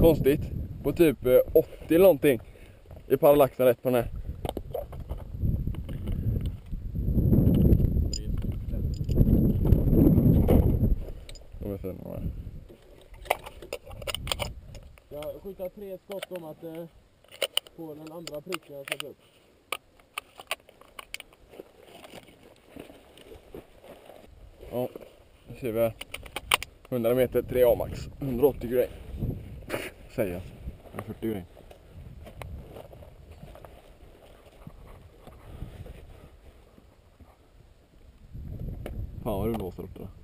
konstigt. På typ 80 eller någonting. I parallaxen rätt på den här. Jag skjuter 3 skott om att få den andra pricken jag satt upp. Ja, nu ser vi 100 meter 3A max. 180 grain. Säger jag. 40 grain. Fan vad du låser upp det.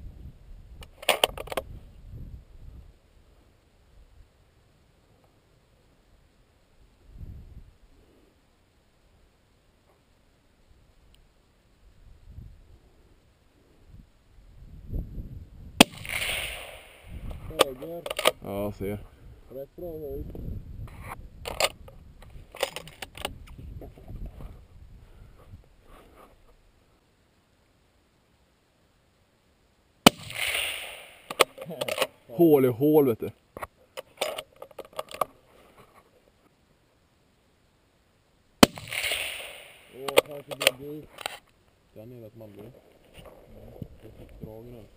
Höger. Ja, jag ser. Rätt bra höjd. Hål i hål, vet du. Och kanske blir du. Där nere ett manlig. Det fick dragen här.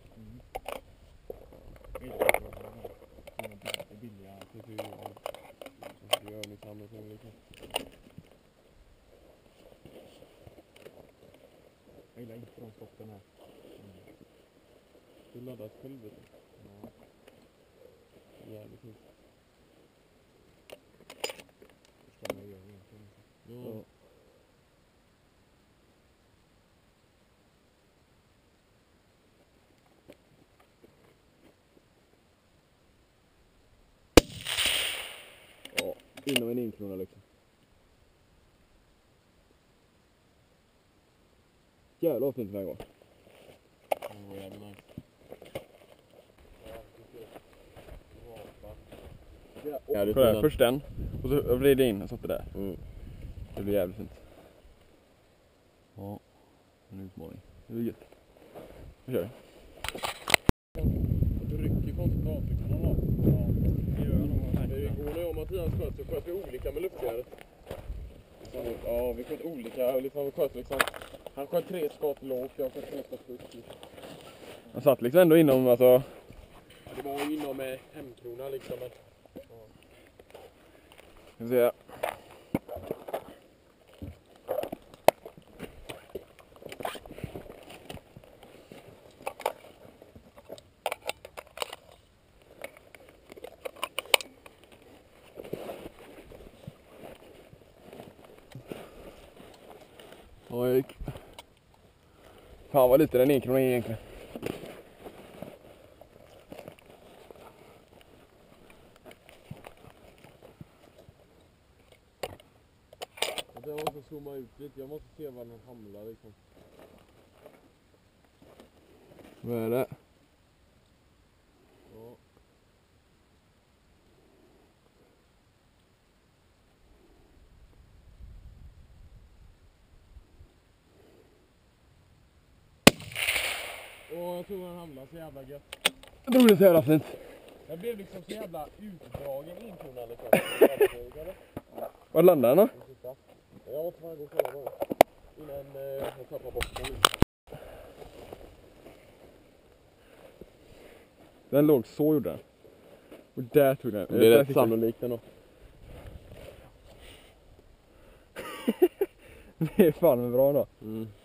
Billiga. Det gör ni samma som liksom. Jag gillar inte de stoppen här. Du laddat själv, vet du. Ja. Jävligt fint. Första man gör egentligen. Ja. Ja, inom en inkrona liksom. Jävlar vad fint väg var. Ja, jävligt nice. Ja, kolla, först den. Och så vred in och satte där. Det blir jävligt fint. Ja, en utmaning. Det blir gött. Nu kör vi. Du rycker konstigt avtryck kan ha. Ja, det gör jag nog. Igår när jag och Mattias sköt så sköt vi olika med luftgärdet. Ja, vi sköt olika. Liksom, vi sköt liksom. Han sköt 3 skott lågt, jag sköt 3 skott högt. Han satt liksom ändå inom, alltså. Det var ju inom hemkrona liksom. Men, Ska vi se. Ja, jag gick. Fan vad lite den inkrona är egentligen. jag måste zooma ut lite, jag måste se var den hamnar liksom. Vad är det? Ja. Och jag tror den hamnar så jävla gött. Jag tror det är så jävla fint. Jag blev liksom så jävla utdragen inkrona liksom. Var landar den då? Jag måste fan gå och kolla bara. Innan jag tappar bort den. Den låg så gjorde den. Och där tog den. Det är rätt sannolikt ändå. Det är fan bra då. Mm.